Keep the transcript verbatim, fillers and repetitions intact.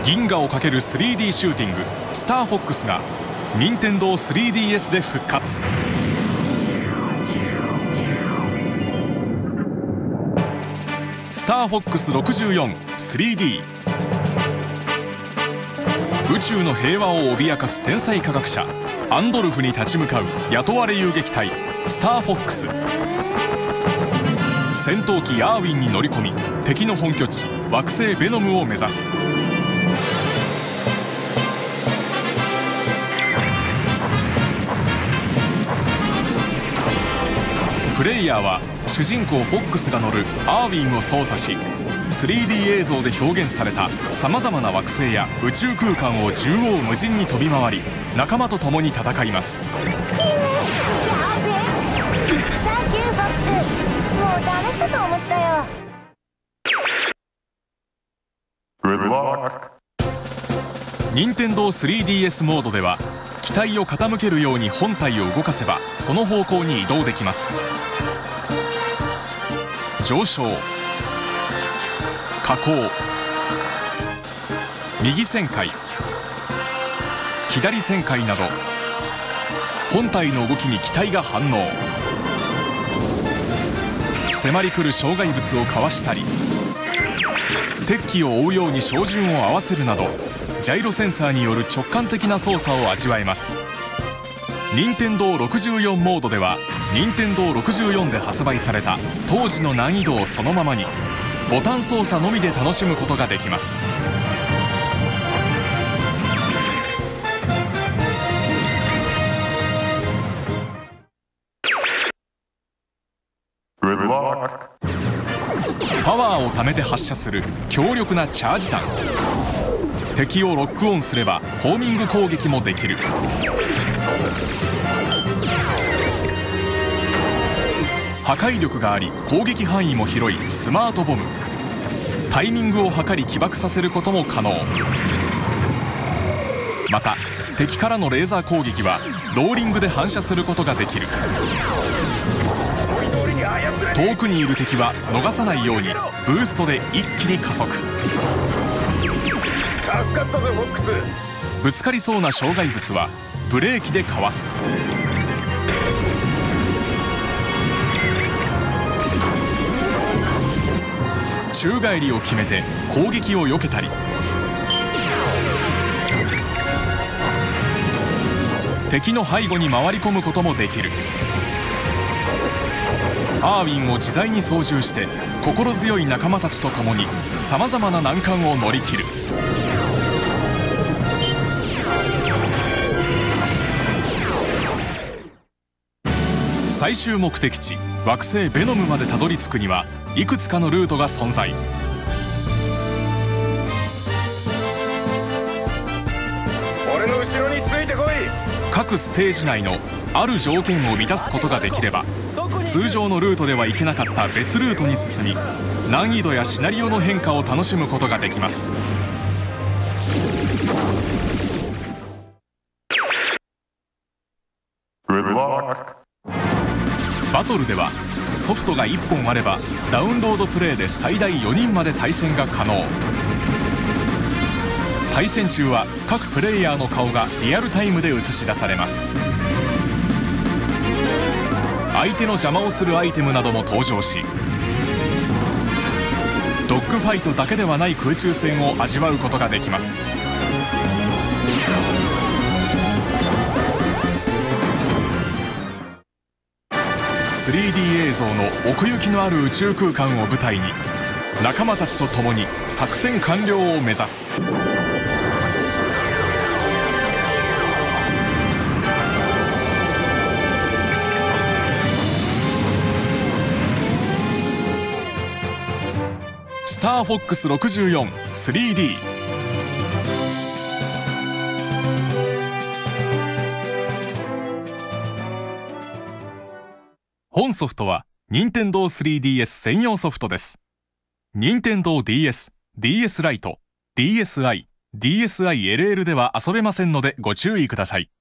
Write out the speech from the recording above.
銀河をかける スリーディー シューティングスターフォックスが任天堂 スリーディーエス で復活。スターフォックスろくじゅうよん スリーディー。 宇宙の平和を脅かす天才科学者アンドルフに立ち向かう雇われ遊撃隊スターフォックス。戦闘機アーウィンに乗り込み敵の本拠地惑星ベノムを目指す。プレイヤーは主人公フォックスが乗るアーウィンを操作し スリーディー 映像で表現されたさまざまな惑星や宇宙空間を縦横無尽に飛び回り仲間と共に戦います。 いいね、やべえ。サンキューフォックス、もうダメかと思ったよ。 任天堂 スリーディーエス モードでは機体を傾けるように本体を動かせばその方向に移動できます。上昇、下降、右旋回、左旋回など本体の動きに機体が反応。迫り来る障害物をかわしたり敵機を追うように照準を合わせるなどジャイロセンサーによる直感的な操作を味わえます。任天堂ろくじゅうよんモードでは任天堂ろくじゅうよんで発売された当時の難易度をそのままにボタン操作のみで楽しむことができます。パワーを貯めて発射する強力なチャージ弾。敵をロックオンすればホーミング攻撃もできる。破壊力があり攻撃範囲も広いスマートボム。タイミングを測り起爆させることも可能。また敵からのレーザー攻撃はローリングで反射することができる。遠くにいる敵は逃さないようにブーストで一気に加速。 助かったぜフォックス。 ぶつかりそうな障害物はブレーキでかわす。宙返りを決めて攻撃を避けたり敵の背後に回り込むこともできる。アーウィンを自在に操縦して心強い仲間たちと共にさまざまな難関を乗り切る。最終目的地惑星ベノムまでたどり着くにはいくつかのルートが存在。 俺の後ろについてこい。 各ステージ内のある条件を満たすことができれば通常のルートでは行けなかった別ルートに進み難易度やシナリオの変化を楽しむことができます。バトルではソフトがいっぽんあればダウンロードプレイで最大よにんまで対戦が可能。対戦中は各プレイヤーの顔がリアルタイムで映し出されます。相手の邪魔をするアイテムなども登場しドッグファイトだけではない空中戦を味わうことができます。スリーディー 映像の奥行きのある宇宙空間を舞台に仲間たちと共に作戦完了を目指す。スターフォックスろくじゅうよん スリーディー。 本ソフトは任天堂 スリーディーエス 専用ソフトです。任天堂 ディーエス、ディーエス ライト、ディーエスアイ、ディーエスアイエルエル では遊べませんのでご注意ください。